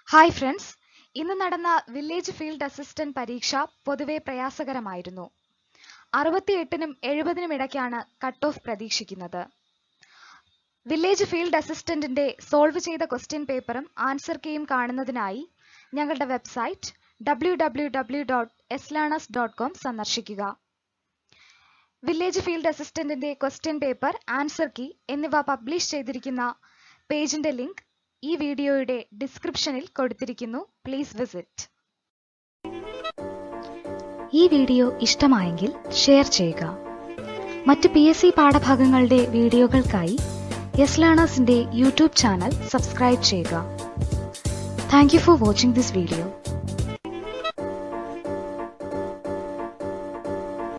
Hi friends, ഇന്ന് നടന്ന village field assistant പരീക്ഷ പൊതുവെ പ്രയാസകരമായിരുന്നു. 68-നും 70-നും ഇടയ്ക്കാണ് കട്ട് ഓഫ് പ്രതീക്ഷിക്കുന്നത്. വില്ലേജ് ഫീൽഡ് അസിസ്റ്റന്റിന്റെ സോൾവ് ചെയ്ത ക്വസ്റ്റ്യൻ പേപ്പറും ആൻസർ കീയും കാണുന്നതിനായി ഞങ്ങളുടെ വെബ്സൈറ്റ് www.slearners.com സന്ദർശിക്കുക. വില്ലേജ് ഫീൽഡ് അസിസ്റ്റന്റിന്റെ ക്വസ്റ്റ്യൻ പേപ്പർ, ആൻസർ കീ എന്നിവ പബ്ലിഷ് ചെയ്തിരിക്കുന്ന പേജിന്റെ ലിങ്ക് ഈ വീഡിയോയുടെ ഡിസ്ക്രിപ്ഷനിൽ കൊടുത്തിരിക്കുന്നു. Please visit. ഈ വീഡിയോ ഇഷ്ടമായെങ്കിൽ ഷെയർ ചെയ്യുക. മറ്റ് PSC പാഠഭാഗങ്ങളുടെ വീഡിയോകൾക്കായി യെസ് ലേണേഴ്സിന്റെ യൂട്യൂബ് ചാനൽ സബ്സ്ക്രൈബ് ചെയ്യുക. Thank you for watching this video.